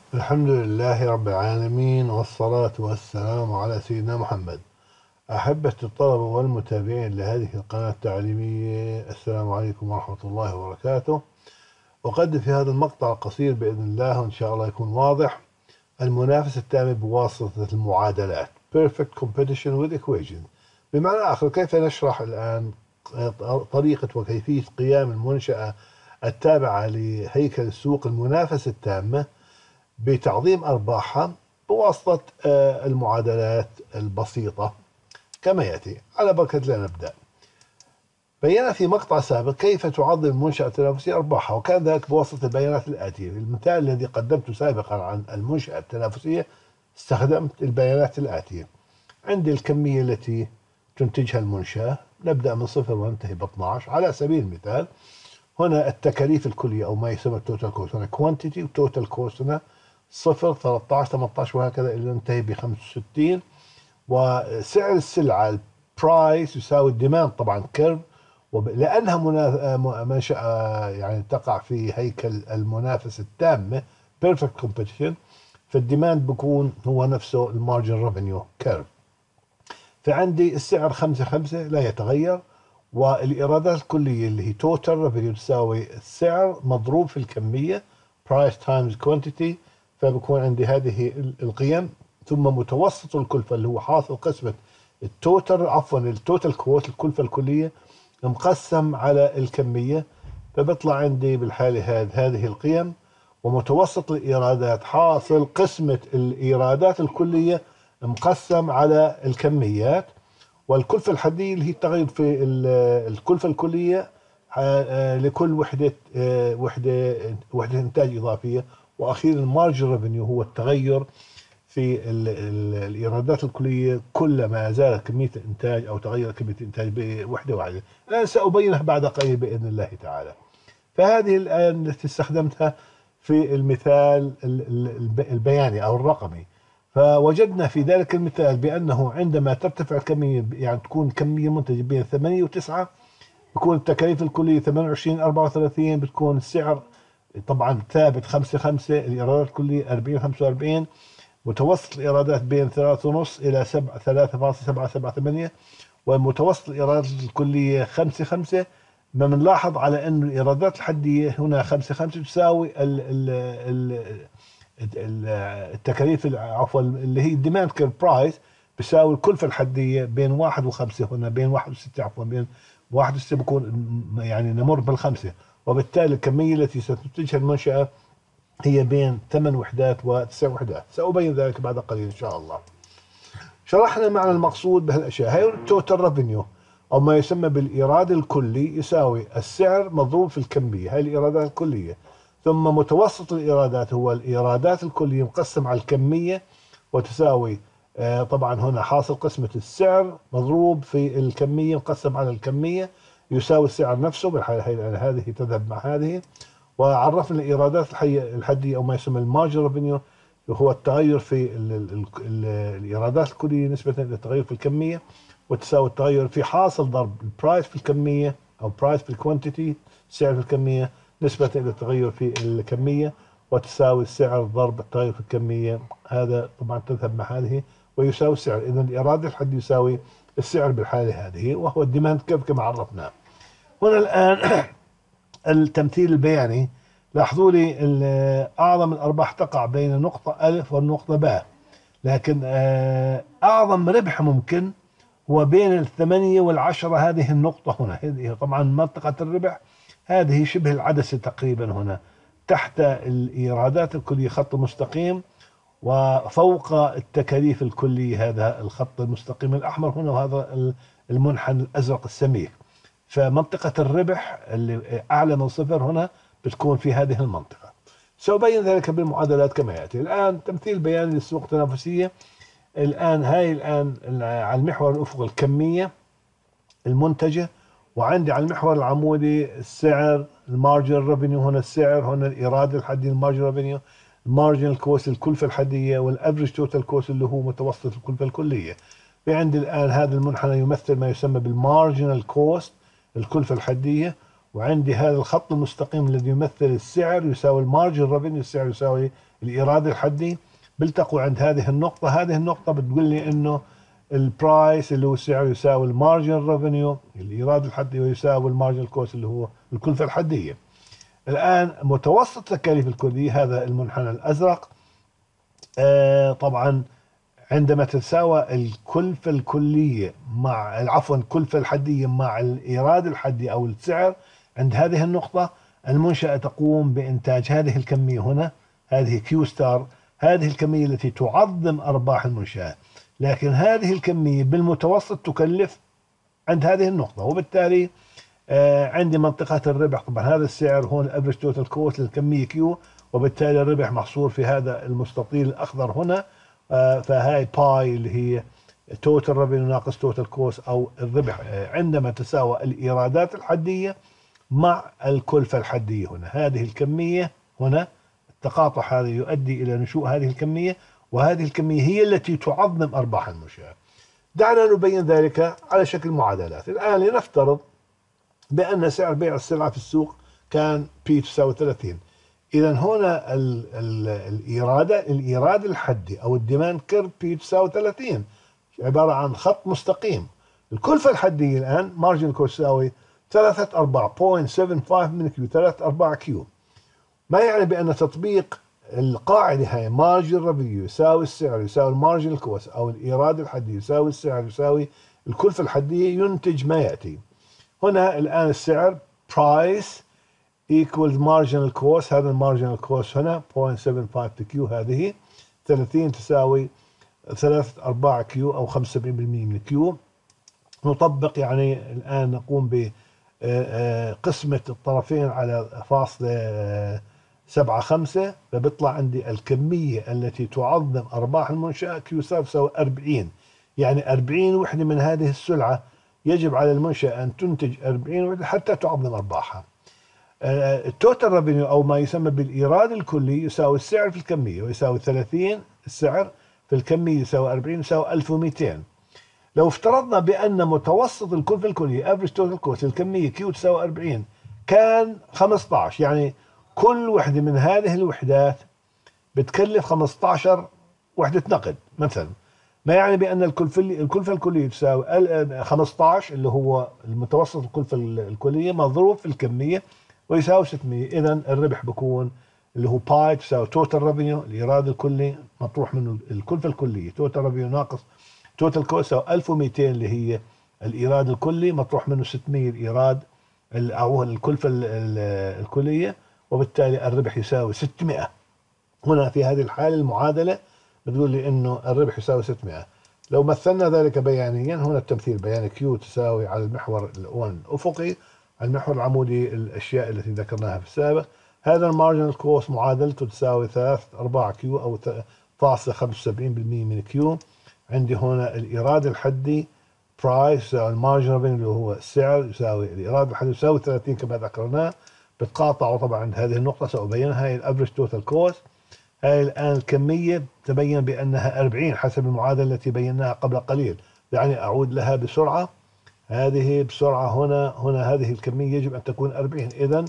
الحمد لله رب العالمين، والصلاة والسلام على سيدنا محمد. أحبة الطلبة والمتابعين لهذه القناة التعليمية، السلام عليكم ورحمة الله وبركاته. أقدم في هذا المقطع القصير بإذن الله، وإن شاء الله يكون واضح، المنافسة التامة بواسطة المعادلات Perfect Competition with Equations. بمعنى آخر، كيف نشرح الآن طريقة وكيفية قيام المنشأة التابعة لهيكل السوق المنافسة التامة بتعظيم أرباحها بواسطة المعادلات البسيطة كما يأتي. على بركة الله نبدأ. بينا في مقطع سابق كيف تعظم المنشأة التنافسية أرباحها، وكان ذلك بواسطة البيانات الآتية. في المثال الذي قدمته سابقا عن المنشأة التنافسية استخدمت البيانات الآتية. عندي الكمية التي تنتجها المنشأة، نبدأ من صفر وننتهي ب 12 على سبيل المثال. هنا التكاليف الكلية أو ما يسمى التوتال كوست، هنا كوانتيتي وتوتال كوست، هنا صفر 13 18 وهكذا إلى ننتهي ب 65. وسعر السلعة البرايس يساوي الديماند، طبعا كيرف، لأنها منشأة يعني تقع في هيكل المنافسة التامة بيرفكت كومبيتيشن، فالديماند بيكون هو نفسه المارجن ريفينيو كيرف. فعندي السعر 5 لا يتغير، والإيرادات الكلية اللي هي توتال ريفينيو تساوي السعر مضروب في الكمية price times quantity، فبكون عندي هذه القيم. ثم متوسط الكلفة اللي هو حاصل قسمة التوتال كوست الكلفة الكلية مقسم على الكمية، فبطلع عندي بالحالة هذه القيم. ومتوسط الإيرادات حاصل قسمة الإيرادات الكلية مقسم على الكميات. والكلفة الحدية اللي هي التغير في الكلفة الكلية لكل وحدة إنتاج إضافية. وأخيرا المارجن ريفينيو هو التغير في الإيرادات الكلية كلما زادت كمية الإنتاج أو تغير كمية الإنتاج بوحدة واحدة. الآن سأبينها بعد قليل بإذن الله تعالى. فهذه الآن التي استخدمتها في المثال البياني أو الرقمي. فوجدنا في ذلك المثال بأنه عندما ترتفع الكمية، يعني تكون كمية منتجة بين 8 و9، بكون التكاليف الكلية 28 34، بتكون السعر طبعا ثابت 5 الإيرادات الكلية 40 45. متوسط الإيرادات بين 3.5 إلى 3.778، ومتوسط الإيرادات الكلية 5. ما بنلاحظ على أن الإيرادات الحدية هنا 5 تساوي التكاليف، عفوا، اللي هي الديماند كير برايس، بيساوي الكلفة الحدية بين 1 و5، هنا بين 1 و6، عفوا بين 1 و6 بكون يعني نمر بالخمسة. وبالتالي الكمية التي ستنتجها المنشأة هي بين 8 وحدات و9 وحدات. سأبين ذلك بعد قليل إن شاء الله. شرحنا المعنى المقصود بهالأشياء. هي التوتال ريفينيو أو ما يسمى بالإيراد الكلي يساوي السعر مضروب في الكمية، هاي الإيرادات الكلية. ثم متوسط الإيرادات هو الإيرادات الكلية مقسم على الكمية، وتساوي طبعا هنا حاصل قسمة السعر مضروب في الكمية مقسم على الكمية يساوي السعر نفسه. بالحالة هذه تذهب مع هذه. وعرفنا الإيرادات الحدية أو ما يسمى المارجن ريفينيو، هو التغير في الإيرادات الكلية نسبة للتغير في الكمية، وتساوي التغير في حاصل ضرب البرايس في الكمية أو برايس في الكوانتيتي، سعر في الكمية، نسبة إلى التغير في الكمية، وتساوي السعر ضرب التغير في الكمية. هذا طبعا تذهب مع هذه ويساوي السعر. إذا الإيراد الحد يساوي السعر بالحالة هذه، وهو الديماند كيف كما عرفنا. هنا الآن التمثيل البياني. لاحظوا لي أعظم الأرباح تقع بين نقطة ألف والنقطة باء، لكن أعظم ربح ممكن هو بين 8 و10. هذه النقطة هنا، هذه طبعا منطقة الربح، هذه شبه العدسة تقريبا. هنا تحت الإيرادات الكلية خط مستقيم، وفوق التكاليف الكلية هذا الخط المستقيم الأحمر هنا، وهذا المنحنى الأزرق السميك. فمنطقة الربح اللي أعلى من صفر هنا بتكون في هذه المنطقة. سأبين ذلك بالمعادلات كما يأتي. الآن تمثيل بياني للسوق التنافسية. الآن على المحور الأفقي الكمية المنتجة، وعندي على المحور العمودي السعر المارجن ريفينيو، هنا السعر، هنا الإيراد الحدي المارجن ريفينيو، المارجن كوست الكلفة الحدية، والافريج توتال كوست اللي هو متوسط الكلفة الكلية. في عندي الآن هذا المنحنى يمثل ما يسمى بالمارجنال كوست الكلفة الحدية، وعندي هذا الخط المستقيم الذي يمثل السعر يساوي المارجن ريفينيو، السعر يساوي الإيراد الحدي، بيلتقوا عند هذه النقطة. هذه النقطة بتقول لي إنه البرايس اللي هو السعر يساوي المارجن ريفينيو الإيراد الحدي، ويساوي المارجن كوست اللي هو الكلفة الحدية. الآن متوسط التكاليف الكلية هذا المنحنى الأزرق. طبعا عندما تتساوى الكلفة الكلية مع عفوا الكلفة الحدية مع الإيراد الحدي أو السعر، عند هذه النقطة المنشأة تقوم بإنتاج هذه الكمية هنا، هذه كيو ستار، هذه الكمية التي تعظم أرباح المنشأة، لكن هذه الكمية بالمتوسط تكلف عند هذه النقطة، وبالتالي عندي منطقة الربح. طبعا هذا السعر هون الافريج توتال كوست للكمية كيو، وبالتالي الربح محصور في هذا المستطيل الأخضر هنا. فهاي باي اللي هي توتال ريفينيو ناقص توتال كوست أو الربح عندما تساوى الإيرادات الحدية مع الكلفة الحدية. هنا هذه الكمية هنا التقاطع هذا يؤدي إلى نشوء هذه الكمية، وهذه الكمية هي التي تعظم أرباح المنشأة. دعنا نبين ذلك على شكل معادلات. الآن لنفترض بأن سعر بيع السلعة في السوق كان بي تساوي 30. إذا هنا الإيراد الحدي أو الديماند كيرف بي تساوي 30 عبارة عن خط مستقيم. الكلفة الحدية الآن مارجن كوست تساوي 3/4.75 من كيو، 3/4 كيو. ما يعني بأن تطبيق القاعدة هاي مارجن ريفينيو يساوي السعر يساوي المارجن كوست أو الإيراد الحدي يساوي السعر يساوي الكلفة الحدية ينتج ما يأتي. هنا الآن السعر price equals marginal cost، هذا المارجنال كوست هنا 0.75 كيو، هذه 30 تساوي 3/4 كيو أو 75% من كيو. نطبق يعني الآن نقوم بقسمة الطرفين على فاصلة 75، فبيطلع عندي الكمية التي تعظم أرباح المنشأة كيو تساوي 40. يعني 40 وحدة من هذه السلعة يجب على المنشأة أن تنتج 40 وحدة حتى تعظم أرباحها. التوتال ريفينيو أو ما يسمى بالإيراد الكلي يساوي السعر في الكمية، ويساوي 30 السعر في الكمية يساوي 40 يساوي 1200. لو افترضنا بأن متوسط الكلفة الكلية average total cost الكمية كيو تساوي 40 كان 15، يعني كل وحدة من هذه الوحدات بتكلف 15 وحدة نقد مثلا. ما يعني بأن الكلفة الكلية تساوي 15 اللي هو المتوسط الكلفة الكلية مضروب في الكمية ويساوي 600. إذا الربح بكون اللي هو باي تساوي توتال ريفينيو الإيراد الكلي مطروح منه الكلفة الكلية، توتال ريفينيو ناقص توتال كوست تساوي 1200 اللي هي الإيراد الكلي مطروح منه 600 الإيراد أو الكلفة الكلية، وبالتالي الربح يساوي 600. هنا في هذه الحالة المعادلة بتقول لي انه الربح يساوي 600. لو مثلنا ذلك بيانيا، هنا التمثيل بياني كيو تساوي على المحور الافقي على المحور العمودي الاشياء التي ذكرناها في السابق. هذا المارجنال كوست معادلته تساوي 3/4 كيو او 0.75% من كيو. عندي هنا الايراد الحدي برايس يساوي المارجن اللي هو السعر يساوي الايراد الحدي يساوي 30 كما ذكرناه. بتقاطعوا طبعا عند هذه النقطة سأبينها، هي الافريج توتال كوست. هاي الآن الكمية تبين بأنها 40 حسب المعادلة التي بيناها قبل قليل. يعني أعود لها بسرعة، هذه بسرعة هنا هذه الكمية يجب أن تكون 40. إذن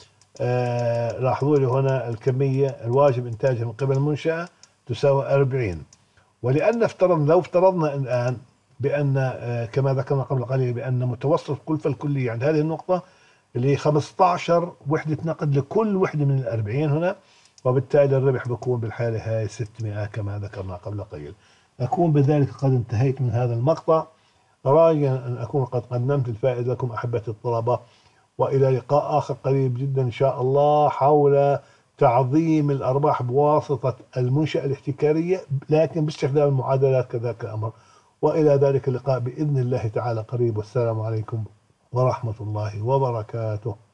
لاحظوا لي هنا الكمية الواجب إنتاجها من قبل المنشأة تساوي 40. ولأن لو افترضنا الآن بأن كما ذكرنا قبل قليل بأن متوسط الكلفة الكلية عند هذه النقطة اللي هي 15 وحدة نقد لكل وحدة من 40 هنا، وبالتالي الربح بكون بالحالة هاي 600 كما ذكرنا قبل قليل. أكون بذلك قد انتهيت من هذا المقطع، راجيا أن أكون قد قدمت الفائدة لكم أحبتي الطلبة، وإلى لقاء آخر قريب جدا إن شاء الله حول تعظيم الأرباح بواسطة المنشأة الاحتكارية لكن باستخدام المعادلات كذاك أمر. وإلى ذلك اللقاء بإذن الله تعالى قريب، والسلام عليكم ورحمة الله وبركاته.